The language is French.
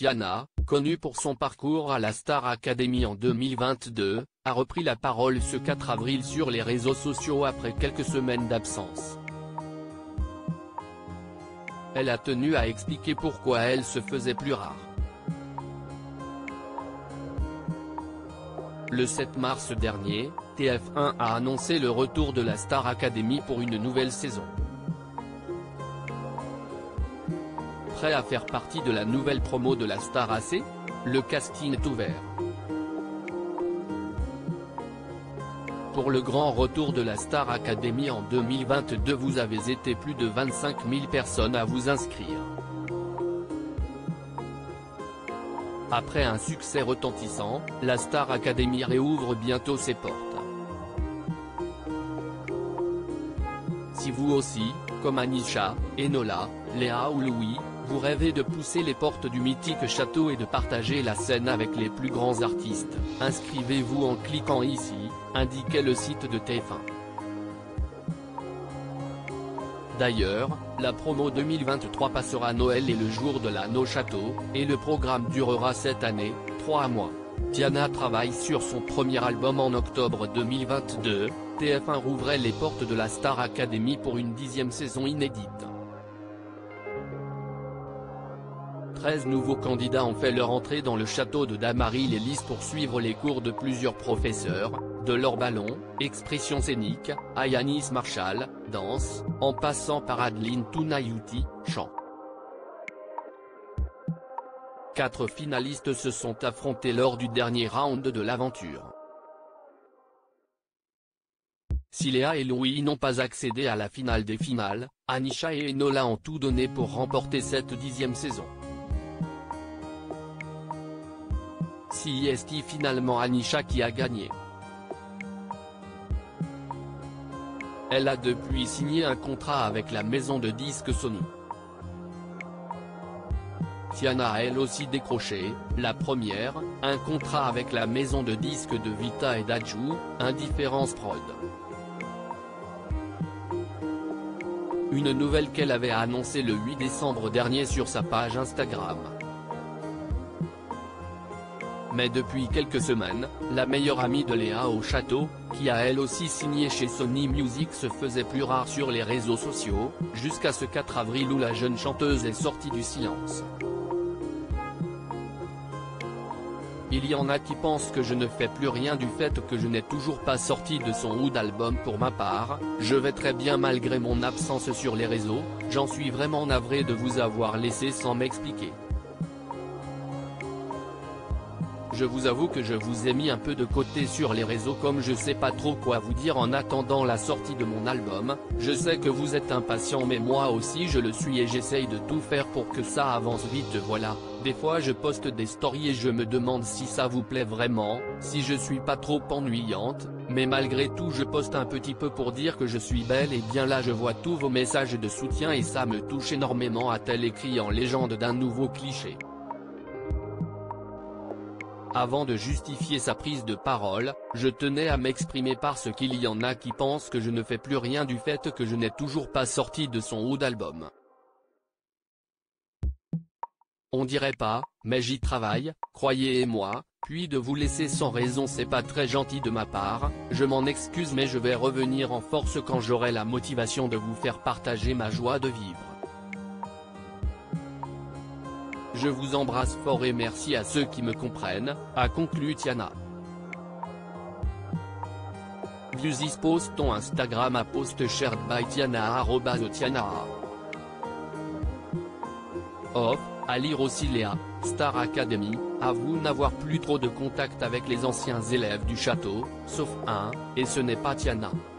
Tiana, connue pour son parcours à la Star Academy en 2022, a repris la parole ce 4 avril sur les réseaux sociaux après quelques semaines d'absence. Elle a tenu à expliquer pourquoi elle se faisait plus rare. Le 7 mars dernier, TF1 a annoncé le retour de la Star Academy pour une nouvelle saison. Prêt à faire partie de la nouvelle promo de la Star AC? Le casting est ouvert. Pour le grand retour de la Star Academy en 2022, vous avez été plus de 25 000 personnes à vous inscrire. Après un succès retentissant, la Star Academy réouvre bientôt ses portes. Si vous aussi, comme Anisha, Enola, Léa ou Louis, vous rêvez de pousser les portes du mythique château et de partager la scène avec les plus grands artistes, inscrivez-vous en cliquant ici, indiquait le site de TF1. D'ailleurs, la promo 2023 passera Noël et le jour de l'an au château, et le programme durera cette année, 3 mois. Tiana travaille sur son premier album en octobre 2022, TF1 rouvrait les portes de la Star Academy pour une 10e saison inédite. 13 nouveaux candidats ont fait leur entrée dans le château de Damary-les-Lys pour suivre les cours de plusieurs professeurs, de Laure Ballon, expression scénique, à Yanis Marshall, danse, en passant par Adeline Tounayouti, chant. 4 finalistes se sont affrontés lors du dernier round de l'aventure. Si Léa et Louis n'ont pas accédé à la finale des finales, Anisha et Enola ont tout donné pour remporter cette 10e saison. Si est finalement Anisha qui a gagné. Elle a depuis signé un contrat avec la maison de disques Sony. Tiana a elle aussi décroché, la première, un contrat avec la maison de disques de Vita et d'Adju, Indifference Prod. Une nouvelle qu'elle avait annoncée le 8 décembre dernier sur sa page Instagram. Mais depuis quelques semaines, la meilleure amie de Léa au château, qui a elle aussi signé chez Sony Music, se faisait plus rare sur les réseaux sociaux, jusqu'à ce 4 avril où la jeune chanteuse est sortie du silence. Il y en a qui pensent que je ne fais plus rien du fait que je n'ai toujours pas sorti de son ou d'album. Pour ma part, je vais très bien malgré mon absence sur les réseaux, j'en suis vraiment navré de vous avoir laissé sans m'expliquer. Je vous avoue que je vous ai mis un peu de côté sur les réseaux comme je sais pas trop quoi vous dire en attendant la sortie de mon album, je sais que vous êtes impatient mais moi aussi je le suis et j'essaye de tout faire pour que ça avance vite voilà, des fois je poste des stories et je me demande si ça vous plaît vraiment, si je suis pas trop ennuyante, mais malgré tout je poste un petit peu pour dire que je suis belle et bien là je vois tous vos messages de soutien et ça me touche énormément a-t-elle écrit en légende d'un nouveau cliché. Avant de justifier sa prise de parole, je tenais à m'exprimer parce qu'il y en a qui pensent que je ne fais plus rien du fait que je n'ai toujours pas sorti de son ou d'album. On dirait pas, mais j'y travaille, croyez-moi, puis de vous laisser sans raison c'est pas très gentil de ma part, je m'en excuse mais je vais revenir en force quand j'aurai la motivation de vous faire partager ma joie de vivre. Je vous embrasse fort et merci à ceux qui me comprennent, a conclu Tiana. View this post on Instagram à post shared by Tiana @Tiana. Off, à lire aussi Léa, Star Academy, avoue n'avoir plus trop de contact avec les anciens élèves du château, sauf un, et ce n'est pas Tiana.